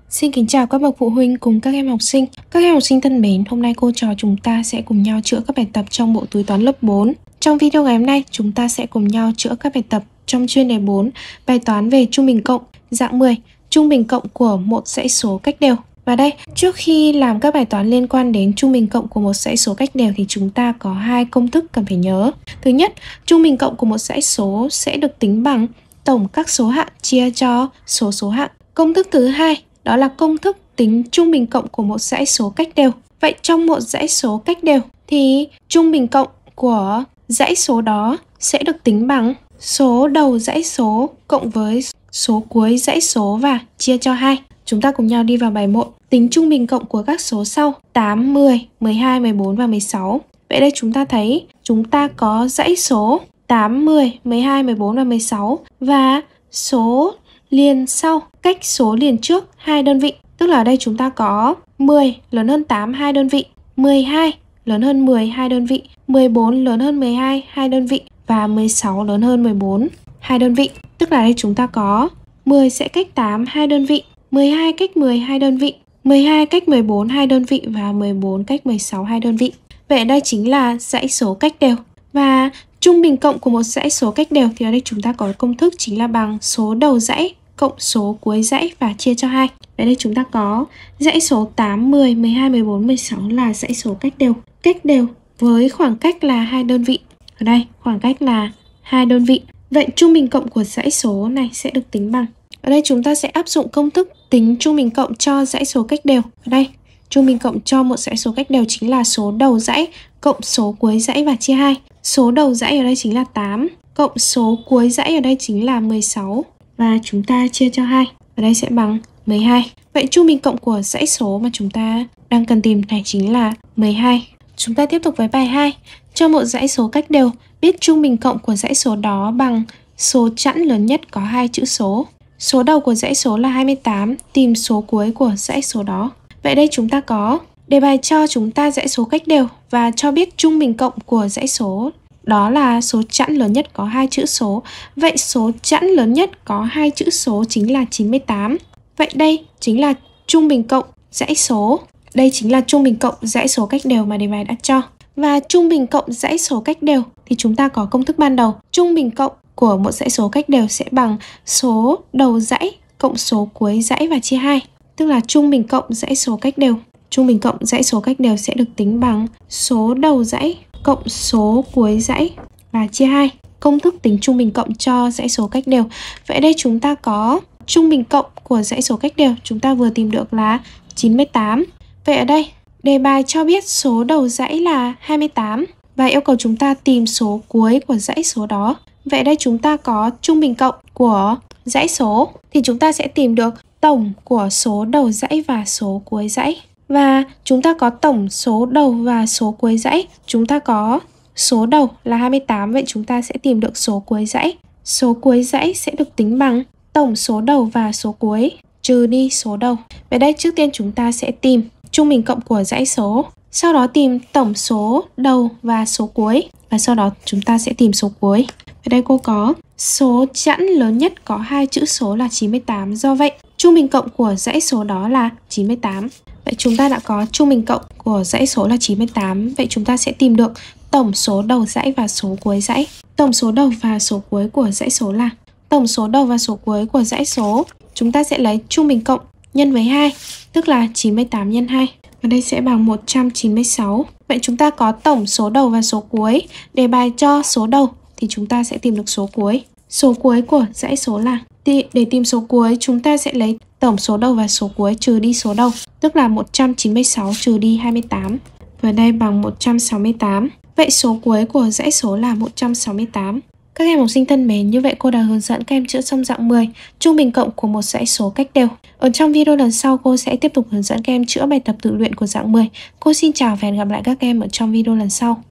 Xin kính chào các bậc phụ huynh cùng các em học sinh. Các em học sinh thân mến, hôm nay cô trò chúng ta sẽ cùng nhau chữa các bài tập trong bộ túi toán lớp 4. Trong video ngày hôm nay, chúng ta sẽ cùng nhau chữa các bài tập trong chuyên đề 4, bài toán về trung bình cộng, dạng 10, trung bình cộng của một dãy số cách đều. Và đây, trước khi làm các bài toán liên quan đến trung bình cộng của một dãy số cách đều thì chúng ta có hai công thức cần phải nhớ. Thứ nhất, trung bình cộng của một dãy số sẽ được tính bằng tổng các số hạng chia cho số hạng. Công thức thứ hai, đó là công thức tính trung bình cộng của một dãy số cách đều. Vậy trong một dãy số cách đều thì trung bình cộng của dãy số đó sẽ được tính bằng số đầu dãy số cộng với số cuối dãy số và chia cho 2. Chúng ta cùng nhau đi vào bài 1. Tính trung bình cộng của các số sau: 8, 10, 12, 14 và 16. Vậy đây chúng ta thấy chúng ta có dãy số 8, 10, 12, 14 và 16 và số liền sau cách số liền trước 2 đơn vị. Tức là ở đây chúng ta có 10 lớn hơn 8 2 đơn vị, 12 lớn hơn 10 2 đơn vị, 14 lớn hơn 12 2 đơn vị và 16 lớn hơn 14 2 đơn vị. Tức là đây chúng ta có 10 sẽ cách 8 2 đơn vị, 12 cách 10 2 đơn vị, 12 cách 14 2 đơn vị và 14 cách 16 2 đơn vị. Vậy đây chính là dãy số cách đều. Và trung bình cộng của một dãy số cách đều thì ở đây chúng ta có công thức chính là bằng số đầu dãy cộng số cuối dãy và chia cho 2. Vậy đây chúng ta có dãy số 8, 10, 12, 14, 16 là dãy số cách đều. Cách đều với khoảng cách là 2 đơn vị. Ở đây khoảng cách là 2 đơn vị. Vậy trung bình cộng của dãy số này sẽ được tính bằng. Ở đây chúng ta sẽ áp dụng công thức tính trung bình cộng cho dãy số cách đều. Ở đây trung bình cộng cho một dãy số cách đều chính là số đầu dãy cộng số cuối dãy và chia 2. Số đầu dãy ở đây chính là 8 cộng số cuối dãy ở đây chính là 16 và chúng ta chia cho 2. Ở đây sẽ bằng 12. Vậy trung bình cộng của dãy số mà chúng ta đang cần tìm này chính là 12. Chúng ta tiếp tục với bài 2. Cho một dãy số cách đều, biết trung bình cộng của dãy số đó bằng số chẵn lớn nhất có 2 chữ số. Số đầu của dãy số là 28, tìm số cuối của dãy số đó. Vậy đây chúng ta có đề bài cho chúng ta dãy số cách đều và cho biết trung bình cộng của dãy số đó là số chẵn lớn nhất có 2 chữ số. Vậy số chẵn lớn nhất có 2 chữ số chính là 98. Vậy đây chính là trung bình cộng dãy số. Đây chính là trung bình cộng dãy số cách đều mà đề bài đã cho. Và trung bình cộng dãy số cách đều thì chúng ta có công thức ban đầu. Trung bình cộng của một dãy số cách đều sẽ bằng số đầu dãy cộng số cuối dãy và chia 2. Tức là trung bình cộng dãy số cách đều. Trung bình cộng dãy số cách đều sẽ được tính bằng số đầu dãy cộng số cuối dãy và chia 2. Công thức tính trung bình cộng cho dãy số cách đều. Vậy đây chúng ta có trung bình cộng của dãy số cách đều chúng ta vừa tìm được là 98. Vậy ở đây đề bài cho biết số đầu dãy là 28 và yêu cầu chúng ta tìm số cuối của dãy số đó. Vậy đây chúng ta có trung bình cộng của dãy số thì chúng ta sẽ tìm được tổng của số đầu dãy và số cuối dãy. Và chúng ta có tổng số đầu và số cuối dãy. Chúng ta có số đầu là 28, vậy chúng ta sẽ tìm được số cuối dãy. Số cuối dãy sẽ được tính bằng tổng số đầu và số cuối trừ đi số đầu. Vậy đây trước tiên chúng ta sẽ tìm trung bình cộng của dãy số. Sau đó tìm tổng số đầu và số cuối. Và sau đó chúng ta sẽ tìm số cuối. Ở đây cô có số chẵn lớn nhất có 2 chữ số là 98. Do vậy trung bình cộng của dãy số đó là 98. Vậy chúng ta đã có trung bình cộng của dãy số là 98. Vậy chúng ta sẽ tìm được tổng số đầu dãy và số cuối dãy. Tổng số đầu và số cuối của dãy số là tổng số đầu và số cuối của dãy số. Chúng ta sẽ lấy trung bình cộng nhân với 2, tức là 98 nhân 2. Và đây sẽ bằng 196. Vậy chúng ta có tổng số đầu và số cuối. Đề bài cho số đầu thì chúng ta sẽ tìm được số cuối. Số cuối của dãy số là để tìm số cuối chúng ta sẽ lấy tổng số đầu và số cuối trừ đi số đầu, tức là 196 trừ đi 28. Và đây bằng 168. Vậy số cuối của dãy số là 168. Các em học sinh thân mến, như vậy cô đã hướng dẫn các em chữa xong dạng 10, trung bình cộng của một dãy số cách đều. Ở trong video lần sau cô sẽ tiếp tục hướng dẫn các em chữa bài tập tự luyện của dạng 10. Cô xin chào và hẹn gặp lại các em ở trong video lần sau.